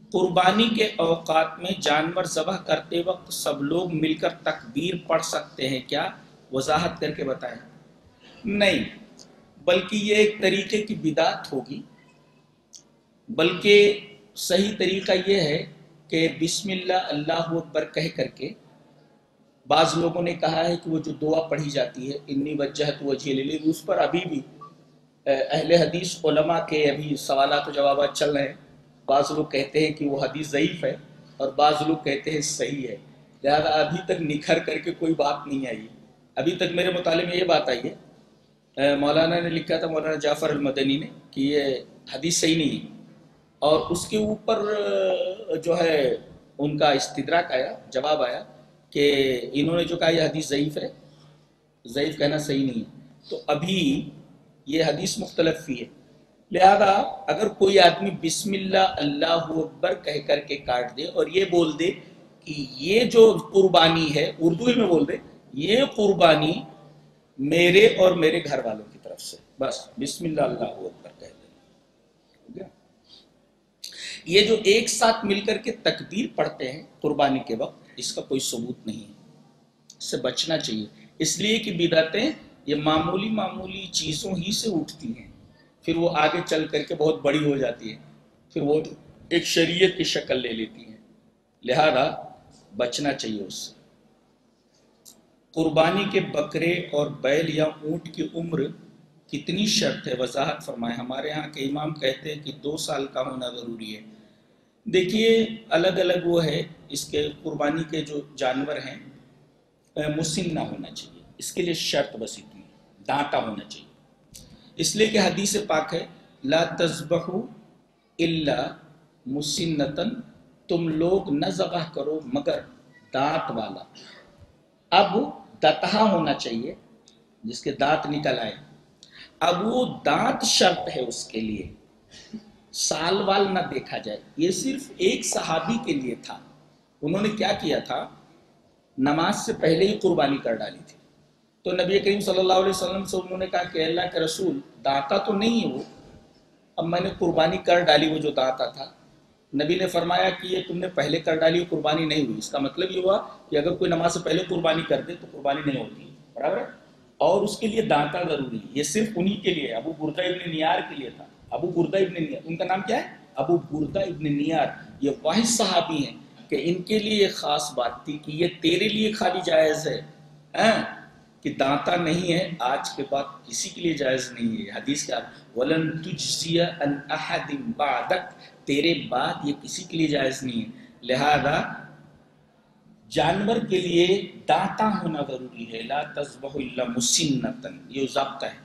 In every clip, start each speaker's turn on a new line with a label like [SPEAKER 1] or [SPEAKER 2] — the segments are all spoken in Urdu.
[SPEAKER 1] قربانی کے اوقات میں جانور ذبح کرتے وقت سب لوگ مل کر تکبیر پڑھ سکتے ہیں کیا؟ وضاحت کر کے بتائیں۔ نہیں، بلکہ یہ ایک طریقے کی بدعت ہوگی، بلکہ صحیح طریقہ یہ ہے کہ بسم اللہ اللہ اکبر کہہ کر کے، بعض لوگوں نے کہا ہے کہ وہ جو دعا پڑھی جاتی ہے انی وجہت وجہی للذی، اس پر ابھی بھی اہل حدیث علماء کے ابھی سوالات و جوابات چل رہے ہیں۔ بعض لوگ کہتے ہیں کہ وہ حدیث ضعیف ہے اور بعض لوگ کہتے ہیں صحیح ہے، لہذا ابھی تک نکھر کر کے کوئی بات نہیں آئی۔ ابھی تک میرے مطالعے میں یہ بات آئی ہے، مولانا نے لکھا تھا، مولانا جعفر المدنی نے، کہ یہ حدیث صحیح نہیں ہے، اور اس کے اوپر جو ہے ان کا استدراک آیا، جواب آیا کہ انہوں نے جو کہا یہ حدیث ضعیف ہے، ضعیف کہنا صحیح نہیں ہے، تو ابھی یہ حدیث مختلف فی ہے۔ لہذا اگر کوئی آدمی بسم اللہ اللہ اکبر کہہ کر کے کاٹ دے اور یہ بول دے کہ یہ جو قربانی ہے، اردو میں بول دے یہ قربانی میرے اور میرے گھر والوں کی طرف سے، بس بسم اللہ اللہ اکبر کہہ دے۔ یہ جو ایک ساتھ مل کر کے تکبیر پڑھتے ہیں قربانی کے وقت، اس کا کوئی ثبوت نہیں ہے، اس سے بچنا چاہیے، اس لیے کہ بدعتیں یہ معمولی معمولی چیزوں ہی سے اٹھتی ہیں، پھر وہ آگے چل کر کے بہت بڑی ہو جاتی ہے، پھر وہ ایک شریعت کی شکل لے لیتی ہیں، لہذا بچنا چاہیے اس سے۔ قربانی کے بکرے اور بیل یا اونٹ کی عمر کتنی شرط ہے؟ وضاحت فرمائیں۔ ہمارے ہاں کے امام کہتے ہیں کہ 2 سال کا ہونا ضروری ہے۔ دیکھیے الگ الگ وہ ہے، اس کے قربانی کے جو جانور ہیں مسن نہ ہونا چاہیے، اس کے لیے شرط بس اتنی، دانتا ہونا چاہیے، اس لیے کہ حدیث پاک ہے لا تذبحوا الا مسنتن، تم لوگ نہ ذبح کرو مگر دانت والا۔ اب دتہا ہونا چاہیے جس کے دانت نکل آئے، اب وہ دانت شرط ہے اس کے لیے، سال وال نہ دیکھا جائے۔ یہ صرف ایک صحابی کے لیے تھا، انہوں نے کیا کیا تھا، نماز سے پہلے ہی قربانی کر ڈالی تھی، تو نبی کریم صلی اللہ علیہ وسلم سے انہوں نے کہا کہ اللہ کے رسول دانتا تو نہیں ہے وہ، اب میں نے قربانی کر ڈالی وہ جو دانتا تھا۔ نبی نے فرمایا کہ یہ تم نے پہلے کر ڈالی قربانی نہیں ہوئی، اس کا مطلب یہ ہوا کہ اگر کوئی نماز سے پہلے قربانی کر دے تو قربانی نہیں ہوتی، برابر ہے، اور اس کے لیے دانتا ضروری ہے۔ یہ صرف انہی کے لیے، ابو بردہ ابن نیار کے لیے تھا، ابو بردہ ابن نیار، ان کا نام کیا ہے، ابو بردہ ابن نیار، یہ واحد صحابی ہیں کہ ان کے لیے ایک خاص بات تھی کہ یہ تیرے لیے خالی جائز ہے کہ دانتا نہیں ہے، آج کے بعد کسی کے لیے جائز نہیں ہے۔ حدیث کیا، وَلَن تُجْزِيَ عَنْ أَحَدٍ بَعْدَكَ، تیرے بعد یہ کسی کے لیے جائز نہیں ہے، لہذا جانور کے لیے دانتا ہونا ضروری ہے، لا تذبح الا مسنتن، یہ ضابطہ ہے۔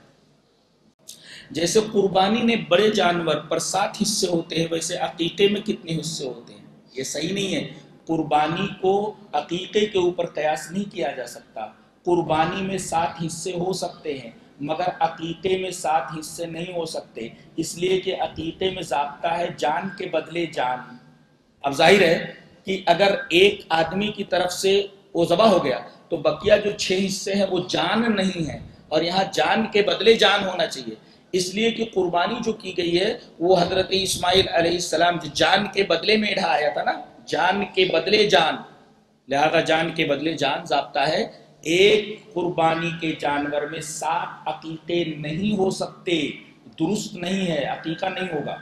[SPEAKER 1] جیسے قربانی میں بڑے جانور پر 7 حصے ہوتے ہیں، ویسے عقیقے میں کتنے حصے ہوتے ہیں؟ یہ صحیح نہیں ہے، قربانی کو عقیقے کے اوپر قیاس نہیں کیا جا سکتا۔ قربانی میں 7 حصے ہو سکتے ہیں مگر عقیقے میں 7 حصے نہیں ہو سکتے، اس لیے کہ عقیقے میں ضابطہ ہے جان کے بدلے جان۔ اب ظاہر ہے کہ اگر ایک آدمی کی طرف سے وہ ذبح ہو گیا تو بقیہ جو 6 حصے ہیں وہ جان نہیں ہے، اور یہاں جان کے بدلے جان ہونا چاہیے، اس لیے کہ قربانی جو کی گئی ہے وہ حضرت اسماعیل علیہ السلام جو جان کے بدلے میں ڈھایا تھا نا، جان کے بدلے جان، لہذا جان کے بدلے جان ضابطہ ہے۔ ایک قربانی کے جانور میں 7 عقیقے نہیں ہو سکتے، درست نہیں ہے، عقیقہ نہیں ہوگا۔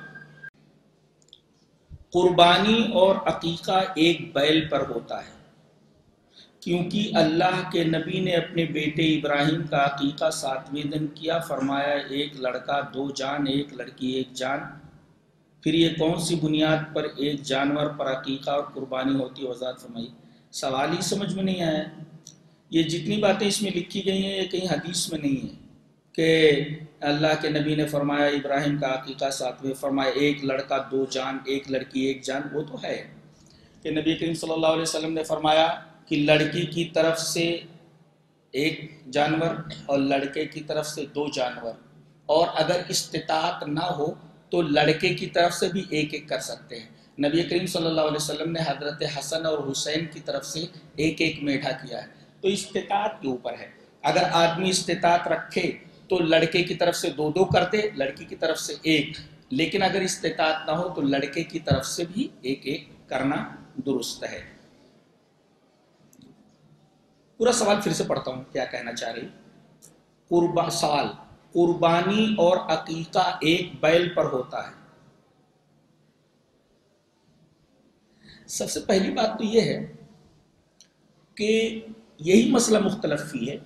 [SPEAKER 1] قربانی اور عقیقہ ایک بیل پر ہوتا ہے، کیونکہ اللہ کے نبی نے اپنے بیٹے ابراہیم کا عقیقہ 7ویں دن کیا، فرمایا ایک لڑکا 2 جان، ایک لڑکی 1 جان۔ پھر یہ کون سی بنیاد پر ایک جانور پر عقیقہ اور قربانی ہوتی ہے؟ وضاحت فرمائی۔ سوال ہی سمجھ میں نہیں آیا، یہ جتنی باتیں اس میں لکھی گئی ہیں یہ کہیں حدیث میں نہیں ہے کہ اللہ کے نبی نے فرمایا ابراہیم کا عقیقہ 7ویں، فرمایا ایک لڑکا 2 جان، ایک لڑکی 1 جان، وہ تو ہے کہ نبی کریم صلی اللہ علیہ وسلم نے فرمایا کہ لڑکی کی طرف سے 1 جانور اور لڑکے کی طرف سے 2 جانور، اور اگر استطاعت نہ ہو تو لڑکے کی طرف سے بھی 1 کر سکتے ہیں۔ نبی کریم صلی اللہ علیہ وسلم نے حضرت حسن اور حسین کی طرف سے 1 میٹھا کیا ہے، تو استطاعت کے اوپر ہے، اگر آدمی استطاعت رکھے تو لڑکے کی طرف سے 2 کر دے، لڑکی کی طرف سے 1، لیکن اگر استطاعت نہ ہو تو لڑکے کی طرف سے بھی ایک ایک کرنا درست ہے۔ پورا سوال پھر سے پڑھتا ہوں، کیا کہنا چاہ رہی؟ سوال، قربانی اور عقیقہ ایک بیل پر ہوتا ہے؟ سب سے پہلی بات تو یہ ہے کہ یہی مسئلہ مختلف فی ہے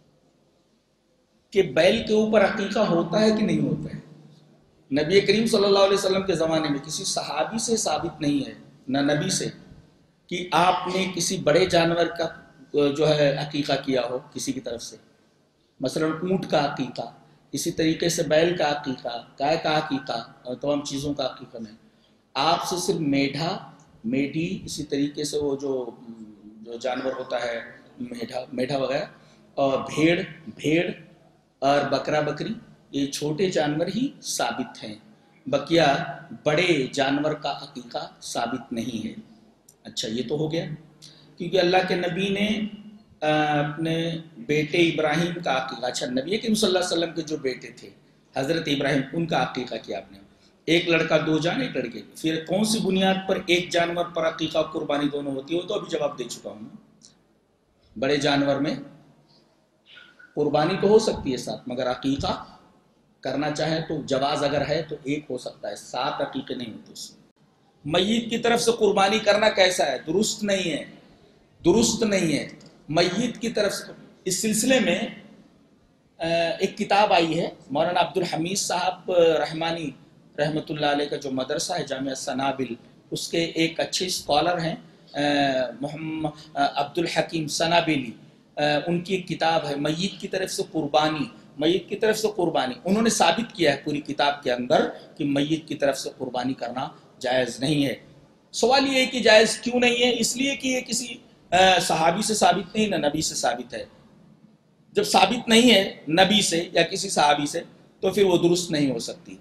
[SPEAKER 1] کہ بیل کے اوپر عقیقہ ہوتا ہے کہ نہیں ہوتا ہے۔ نبی کریم صلی اللہ علیہ وسلم کے زمانے میں کسی صحابی سے ثابت نہیں ہے، نہ نبی سے، کہ آپ نے کسی بڑے جانور کا جو ہے عقیقہ کیا ہو کسی کی طرف سے، مثلا اونٹ کا عقیقہ، اسی طریقے سے بیل کا عقیقہ، گائے کا عقیقہ اور تمام چیزوں کا عقیقہ نہیں۔ آپ سے صرف میڈھا، میڈھی، اسی طریقے سے وہ جو جانور ہوتا ہے میڈھا وغیرہ، اور بھیڑ اور بکرا بکری، یہ چھوٹے جانور ہی ثابت ہیں، بقیہ بڑے جانور کا عقیقہ ثابت نہیں ہے۔ اچھا، یہ تو ہو گیا، کیونکہ اللہ کے نبی نے اپنے بیٹے ابراہیم کا عقیقہ، اچھا نبی کریم صلی اللہ علیہ وسلم کے جو بیٹے تھے حضرت ابراہیم، ان کا عقیقہ کیا آپ نے، ایک لڑکا دو جان، ایک لڑکے، پھر کون سی بنیاد پر ایک جانور پر عقیقہ قربانی دونوں ہوتی ہے؟ وہ تو ابھی جواب دے چکا ہوں۔ بڑے جانور میں قربانی تو ہو سکتی ہے ساتھ، مگر عقیقہ کرنا چاہے تو جواز اگر ہے تو ایک ہو سکتا ہے، 7 عقیقے نہیں ہوتے اس میں۔ میت کی طرف سے قربانی کرنا کیسا ہے؟ درست نہیں ہے، درست نہیں ہے۔ میت کی طرف سے، اس سلسلے میں ایک کتاب آئی ہے، مولانا عبد الحمید صاحب رحمانی رحمۃ اللہ علیہ کا جو مدرسہ ہے جامعہ سنابل، اس کے ایک اچھے اسکالر ہیں محمد عبد الحکیم سنابلی، ان کی ایک کتاب ہے میت کی طرف سے قربانی، میت کی طرف سے قربانی۔ انہوں نے ثابت کیا ہے پوری کتاب کے اندر کہ میت کی طرف سے قربانی کرنا جائز نہیں ہے۔ سوال یہ ہے کہ جائز کیوں نہیں ہے؟ اس لیے کہ یہ کسی صحابی سے ثابت نہیں، نہ نبی سے ثابت ہے۔ جب ثابت نہیں ہے نبی سے یا کسی صحابی سے تو پھر وہ درست نہیں ہو سکتی۔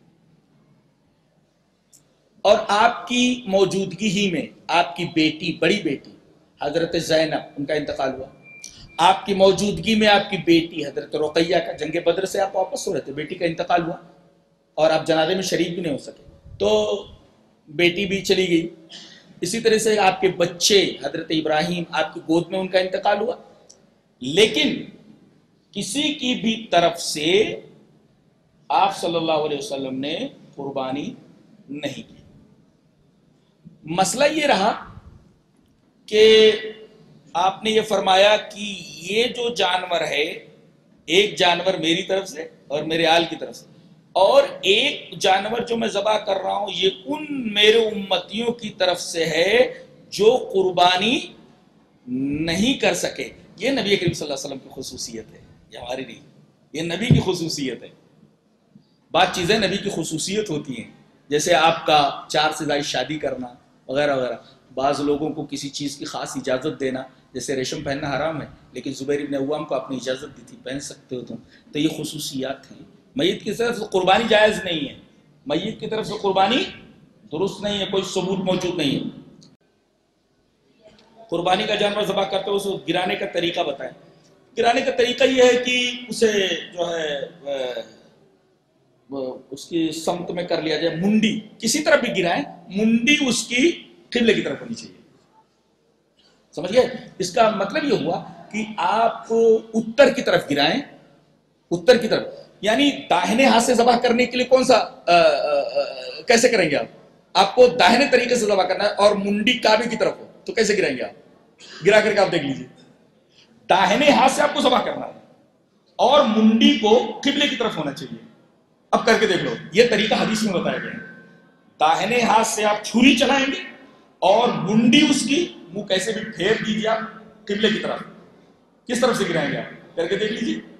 [SPEAKER 1] اور آپ کی موجودگی ہی میں آپ کی بیٹی، بڑی بیٹی حضرت زینب، ان کا انتقال ہوا، آپ کی موجودگی میں آپ کی بیٹی حضرت رقیہ کا، جنگ بدر سے آپ واپس ہو رہے تھے، بیٹی کا انتقال ہوا اور آپ جنازے میں شریک بھی نہیں ہو سکے، تو بیٹی بھی چلی گئی۔ اسی طرح سے آپ کے بچے حضرت ابراہیم، آپ کی گود میں ان کا انتقال ہوا، لیکن کسی کی بھی طرف سے آپ صلی اللہ علیہ وسلم نے قربانی نہیں کی۔ مسئلہ یہ رہا کہ آپ نے یہ فرمایا کہ یہ جو جانور ہے، ایک جانور میری طرف سے اور میرے آل کی طرف سے، اور ایک جانور جو میں ذبح کر رہا ہوں یہ ان میرے امتیوں کی طرف سے ہے جو قربانی نہیں کر سکے۔ یہ نبی کریم صلی اللہ علیہ وسلم کی خصوصیت ہے، یہ ہماری نہیں، یہ نبی کی خصوصیت ہے۔ بعض چیزیں نبی کی خصوصیت ہوتی ہیں، جیسے آپ کا 4 سے زائد شادی کرنا وغیرہ وغیرہ، بعض لوگوں کو کسی چیز کی خاص اجازت دینا، جیسے ریشم پہننا حرام ہے لیکن زبیر ابن عوام کو اپنی اجازت دی تھی، پہن سکتے ہو تم، تو یہ خصوصیات ہیں۔ میت کی طرف سے قربانی جائز نہیں ہے، میت کی طرف سے قربانی درست نہیں ہے، کوئی ثبوت موجود نہیں ہے۔ قربانی کا جانور ذبح کرتے ہو، اسے گرانے کا طریقہ بتائیں۔ گرانے کا طریقہ یہ ہے کہ اسے جو ہے اس کی سمت میں کر لیا جائے، منڈی کسی طرف بھی گرائیں، منڈی اس کی قبلے کی طرف ہونی چاہیے، سمجھ گئے؟ اس کا مطلب یہ ہوا کہ آپ اتر کی طرف گرائیں، اتر کی طرف، یعنی داہنے ہاتھ سے ذبح کرنے کے لیے کون سا کیسے کریں گے آپ کو داہنے طریقے سے ذبح کرنا ہے اور منڈی کعبے کی طرف ہو تو کیسے گرائیں گے آپ؟ گرا کر کے آپ دیکھ لیجیے، داہنے ہاتھ سے آپ کو ذبح کرنا ہے اور منڈی کو قبلے کی طرف ہونا چاہیے۔ اب کر کے دیکھ لو، یہ طریقہ حدیث میں بتایا گیا ہے۔ داہنے ہاتھ سے آپ چھری چلائیں گے اور منڈی اس کی منہ کیسے بھی پھیر دیجیے آپ قبلے کی طرف، کس طرف سے گرائیں گے آپ؟ کر کے دیکھ لیجیے،